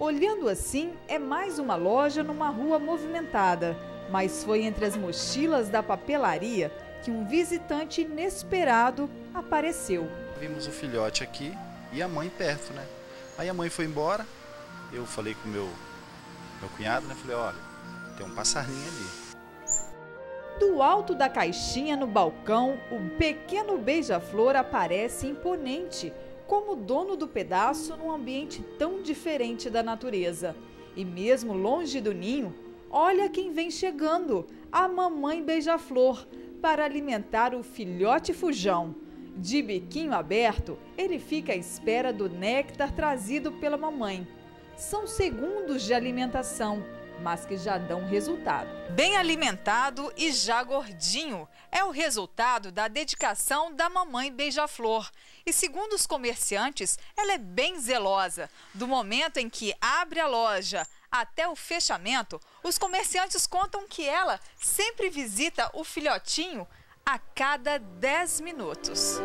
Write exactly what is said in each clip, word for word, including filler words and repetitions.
Olhando assim, é mais uma loja numa rua movimentada, mas foi entre as mochilas da papelaria que um visitante inesperado apareceu. Vimos o filhote aqui e a mãe perto, né? Aí a mãe foi embora, eu falei com o meu, meu cunhado, né? Falei, olha, tem um passarinho ali. Do alto da caixinha no balcão, o pequeno beija-flor aparece imponente, como dono do pedaço num ambiente tão diferente da natureza. E mesmo longe do ninho, olha quem vem chegando, a mamãe beija-flor, para alimentar o filhote fujão. De biquinho aberto, ele fica à espera do néctar trazido pela mamãe. São segundos de alimentação, mas que já dão resultado. Bem alimentado e já gordinho, é o resultado da dedicação da mamãe beija-flor. E segundo os comerciantes, ela é bem zelosa. Do momento em que abre a loja até o fechamento, os comerciantes contam que ela sempre visita o filhotinho a cada dez minutos.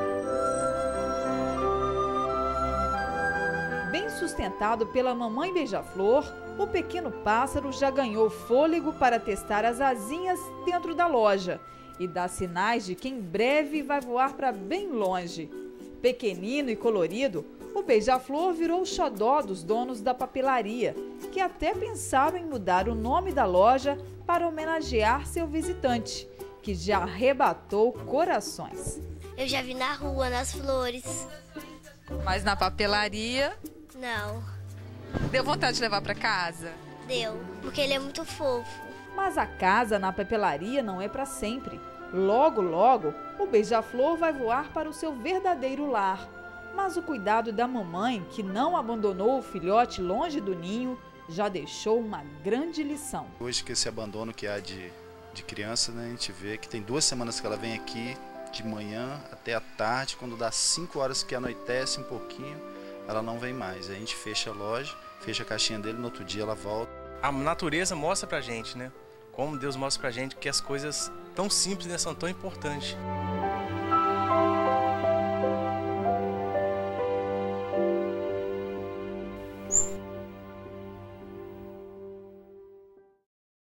Bem sustentado pela mamãe beija-flor, o pequeno pássaro já ganhou fôlego para testar as asinhas dentro da loja e dá sinais de que em breve vai voar para bem longe. Pequenino e colorido, o beija-flor virou o xodó dos donos da papelaria, que até pensaram em mudar o nome da loja para homenagear seu visitante, que já arrebatou corações. Eu já vi na rua, nas flores. Mas na papelaria... Não. Deu vontade de levar para casa? Deu, porque ele é muito fofo. Mas a casa na papelaria não é para sempre. Logo, logo, o beija-flor vai voar para o seu verdadeiro lar. Mas o cuidado da mamãe, que não abandonou o filhote longe do ninho, já deixou uma grande lição. Hoje que esse abandono que há de, de criança, né, a gente vê que tem duas semanas que ela vem aqui, de manhã até a tarde, quando dá cinco horas que anoitece um pouquinho, ela não vem mais. A gente fecha a loja, fecha a caixinha dele, no outro dia ela volta. A natureza mostra pra gente, né? Como Deus mostra pra gente que as coisas tão simples, né, são tão importantes.